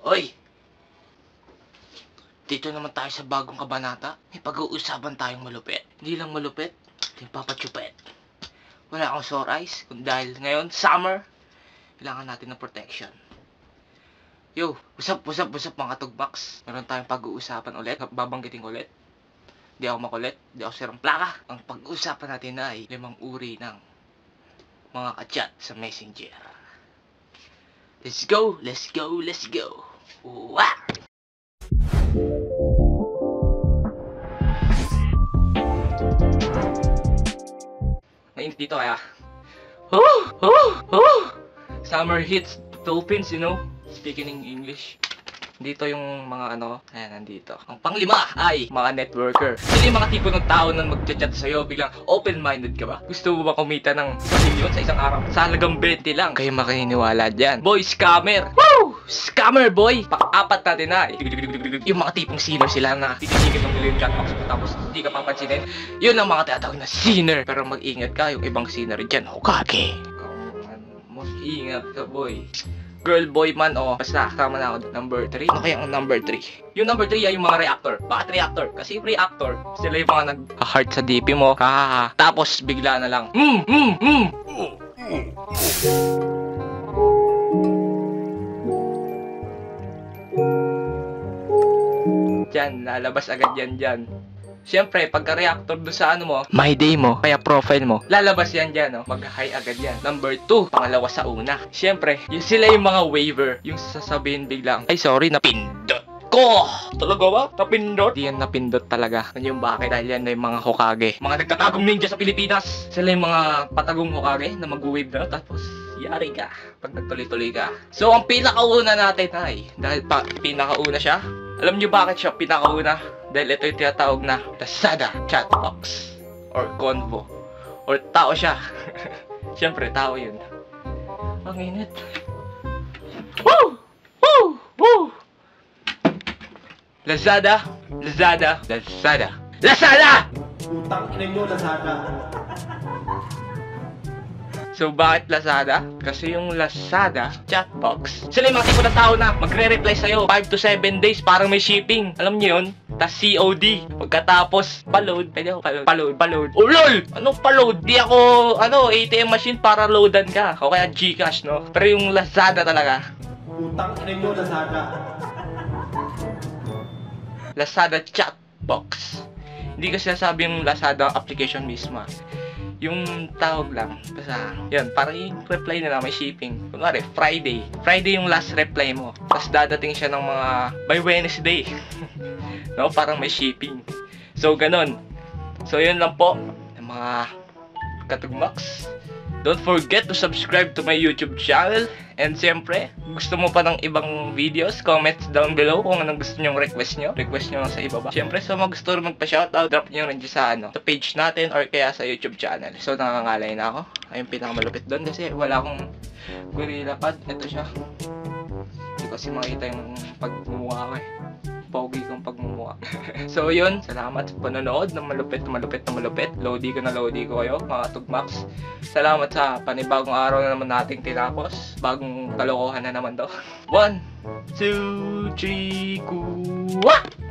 Oy! Dito naman tayo sa bagong kabanata. May pag-uusapan tayong malupit. Hindi lang malupit, hindi papachupet. Wala akong sore eyes, dahil ngayon, summer, kailangan natin ng protection. Yo, what's up mga tugbox? Meron tayong pag-uusapan ulit, babanggitin ko ulit. Di ako makulit, di ako sirang plaka. Ang pag-uusapan natin ay 5 uri ng mga kachat sa messenger. Let's go! Wow! Mainit dito kaya. Summer hits Philippines, you know. Speaking in English. Dito yung mga ayan, nandito. Ang panglima ay mga networker. Sila yung mga tipo ng tao na mag-chat sa'yo, biglang open-minded ka ba? Gusto mo ba kumita ng 1 million sa isang araw? Sa halagang 20 lang. Kayo makiniwala dyan. Boy, scammer! Woo! Scammer, boy! Pang-apat natin na. Yung mga tipong sinner sila na tititigil ng million chatbox mo tapos hindi ka papansinin. Yun ang mga tinatawag na sinner. Pero mag-ingat ka, yung ibang sinner dyan, Hokage. Mag-ingat ka, boy. Girl, boy man, basta, tama na ako. Number 3. Ano kaya ang number 3? Yung number 3 ay yung mga reactor. Bakit reactor? Kasi yung reactor, sila yung mga nag-heart sa DP mo. Tapos, bigla na lang. Diyan, lalabas agad yan dyan. Siyempre, pagka-reactor doon sa my day mo, kaya profile mo, lalabas yan dyan, mag-high agad yan. Number 2, pangalawa sa una. Siyempre, sila yung mga waiver, yung sasabihin biglang, ay sorry, napindot ko! Talaga ba? Napindot? Di yan napindot talaga. Yan yung bakit, dahil yan na yung mga Hokage. Mga nagtatagong ninja sa Pilipinas. Sila yung mga patagong Hokage na mag-wave na, tapos yari ka pag nagtuloy-tuloy ka. So, ang pinakauna natin ay, dahil pinakauna siya, alam nyo bakit siya pinakauna? Dahil ito yung tinatawag na Lazada chatbox or convo or tao siya. Siyempre, tao yun. Ang init. Woo! Woo! Woo! Lazada! Utang ina nyo, Lazada. So, bakit Lazada? Kasi yung Lazada chatbox, sila yung mga tipo na tao na magre-reply sa'yo 5 to 7 days, parang may shipping. Alam niyo yun? Tas COD. Pagkatapos, paload. Pwede ako paload. Oh, lol! Anong paload? Di ako, ATM machine para loadan ka. O kaya Gcash, no? Pero yung Lazada talaga. Utang ina nyo, Lazada. Lazada chatbox. Hindi kasi nasabi yung Lazada application mismo. Yung tawag lang. Basta, yan, parang yung reply nila may shipping. Kunwari, Friday yung last reply mo. Tapos dadating siya ng mga by Wednesday. No, parang may shipping. So, ganun. So, yun lang po. Yung mga katugmax. Don't forget to subscribe to my YouTube channel. And siyempre, gusto mo pa ng ibang videos, comments down below kung anong gusto nyong request nyo. Request nyo lang sa ibaba. Siyempre, sa mga gusto rin magpa-shoutout, drop nyo rin sa sa page natin or kaya sa YouTube channel. So, nangangalay na ako. Ayun, pinakamalupit doon kasi wala akong gorilla pad. Ito siya. Hindi kasi makita yung pagmumukha ko eh. Pogi kong pagmumukha. So yun, salamat sa panonood ng malupit. Lodi ko kayo, mga tugmax. Salamat sa panibagong araw na naman nating tinapos. Bagong kalokohan na naman to. 1, 2, 3, kuwa!